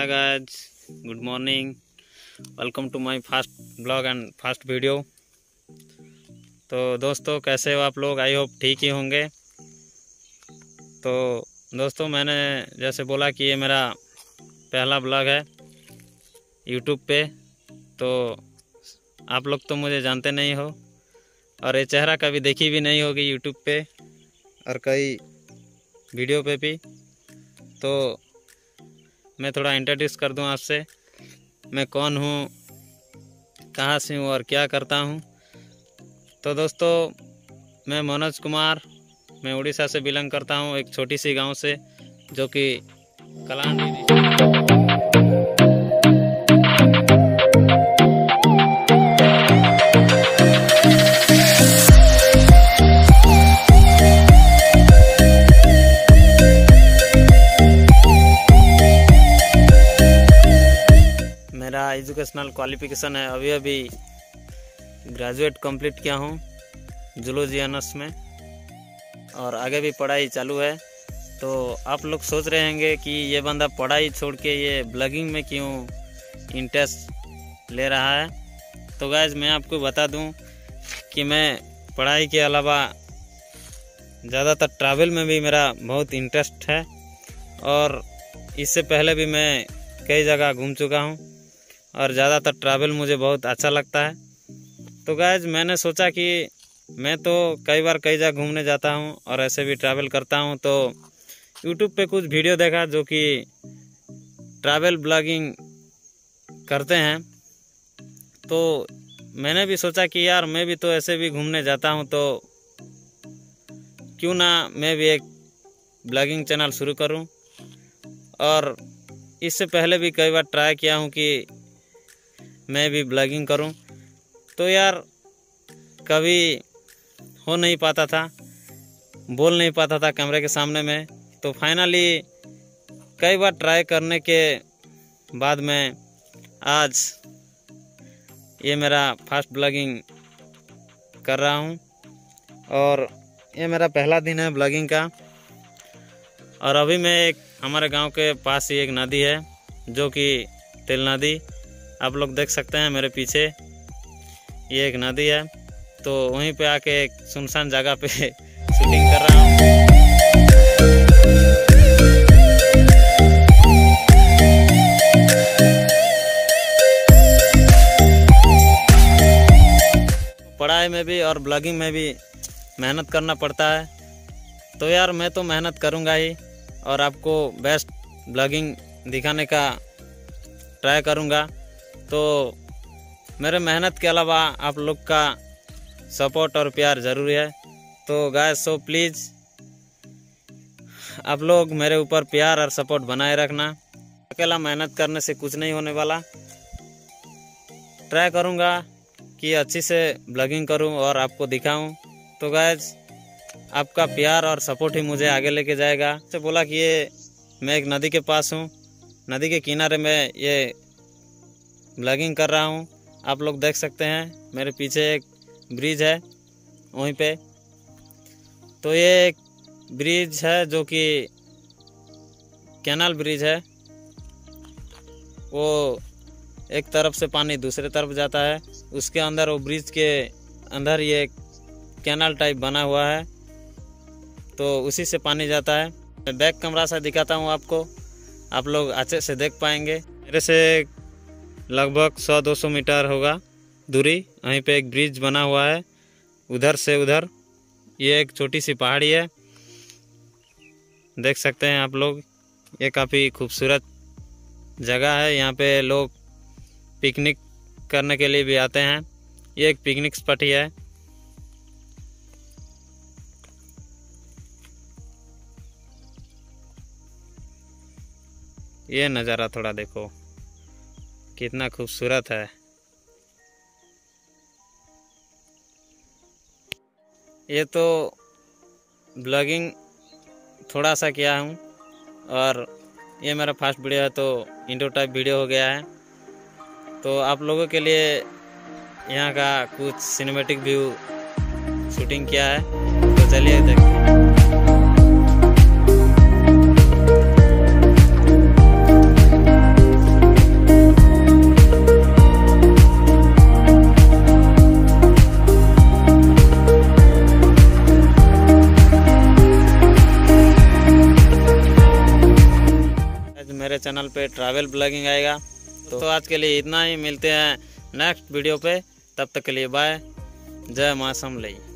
Hi guys, good morning. Welcome to my first vlog and first video. तो दोस्तों, कैसे हो आप लोग? आई होप ठीक ही होंगे। तो दोस्तों, मैंने जैसे बोला कि ये मेरा पहला ब्लॉग है यूट्यूब पे। तो आप लोग तो मुझे जानते नहीं हो और ये चेहरा कभी देखी भी नहीं होगी यूट्यूब पे और कई वीडियो पे भी। तो मैं थोड़ा इंट्रोड्यूस कर दूं आपसे, मैं कौन हूं, कहां से हूं और क्या करता हूं। तो दोस्तों, मैं मनोज कुमार, मैं उड़ीसा से बिलोंग करता हूं, एक छोटी सी गांव से जो कि कलाहांडी। मेरा एजुकेशनल क्वालिफिकेशन है, अभी ग्रेजुएट कंप्लीट किया हूँ जूलॉजी ऑनर्स में और आगे भी पढ़ाई चालू है। तो आप लोग सोच रहे होंगे कि ये बंदा पढ़ाई छोड़ के ये ब्लॉगिंग में क्यों इंटरेस्ट ले रहा है। तो गाइस, मैं आपको बता दूं कि मैं पढ़ाई के अलावा ज़्यादातर ट्रैवल में भी मेरा बहुत इंटरेस्ट है और इससे पहले भी मैं कई जगह घूम चुका हूँ और ज़्यादातर ट्रैवल मुझे बहुत अच्छा लगता है। तो गाइस, मैंने सोचा कि मैं तो कई बार कई जगह घूमने जाता हूँ और ऐसे भी ट्रैवल करता हूँ। तो यूट्यूब पे कुछ वीडियो देखा जो कि ट्रैवल ब्लॉगिंग करते हैं। तो मैंने भी सोचा कि यार मैं भी तो ऐसे भी घूमने जाता हूँ, तो क्यों ना मैं भी एक ब्लॉगिंग चैनल शुरू करूँ। और इससे पहले भी कई बार ट्राई किया हूँ कि मैं भी ब्लॉगिंग करूं, तो यार कभी हो नहीं पाता था, बोल नहीं पाता था कैमरे के सामने में। तो फाइनली कई बार ट्राई करने के बाद मैं आज ये मेरा फर्स्ट ब्लॉगिंग कर रहा हूं और ये मेरा पहला दिन है ब्लॉगिंग का। और अभी मैं हमारे गांव के पास ही एक नदी है जो कि तिल नदी, आप लोग देख सकते हैं मेरे पीछे, ये एक नदी है। तो वहीं पे आके एक सुनसान जगह पे शूटिंग कर रहा हूँ। पढ़ाई में भी और ब्लॉगिंग में भी मेहनत करना पड़ता है। तो यार मैं तो मेहनत करूँगा ही और आपको बेस्ट ब्लॉगिंग दिखाने का ट्राई करूँगा। तो मेरे मेहनत के अलावा आप लोग का सपोर्ट और प्यार ज़रूरी है। तो गाइस, सो प्लीज़ आप लोग मेरे ऊपर प्यार और सपोर्ट बनाए रखना। अकेला मेहनत करने से कुछ नहीं होने वाला। ट्राई करूँगा कि अच्छी से ब्लॉगिंग करूँ और आपको दिखाऊँ। तो गाइस, आपका प्यार और सपोर्ट ही मुझे आगे लेके जाएगा। तो बोला कि ये मैं एक नदी के पास हूँ, नदी के किनारे में ये ब्लॉगिंग कर रहा हूँ। आप लोग देख सकते हैं मेरे पीछे एक ब्रिज है वहीं पे। तो ये एक ब्रिज है जो कि कैनाल ब्रिज है, वो एक तरफ से पानी दूसरे तरफ जाता है, उसके अंदर वो ब्रिज के अंदर ये कैनाल टाइप बना हुआ है, तो उसी से पानी जाता है। मैं बैक कैमरा से दिखाता हूँ आपको, आप लोग अच्छे से देख पाएंगे। मेरे से लगभग 100-200 मीटर होगा दूरी, वहीं पे एक ब्रिज बना हुआ है, उधर से उधर ये एक छोटी सी पहाड़ी है, देख सकते हैं आप लोग। ये काफ़ी खूबसूरत जगह है, यहाँ पे लोग पिकनिक करने के लिए भी आते हैं। ये एक पिकनिक स्पॉट ही है। ये नज़ारा थोड़ा देखो, कितना खूबसूरत है। ये तो ब्लॉगिंग थोड़ा सा किया हूँ और ये मेरा फर्स्ट वीडियो है, तो इंट्रो टाइप वीडियो हो गया है। तो आप लोगों के लिए यहाँ का कुछ सिनेमैटिक व्यू शूटिंग किया है, तो चलिए देखते हैं। मेरे चैनल पे ट्रैवल ब्लॉगिंग आएगा। तो आज के लिए इतना ही, मिलते हैं नेक्स्ट वीडियो पे। तब तक के लिए बाय। जय मां समलई।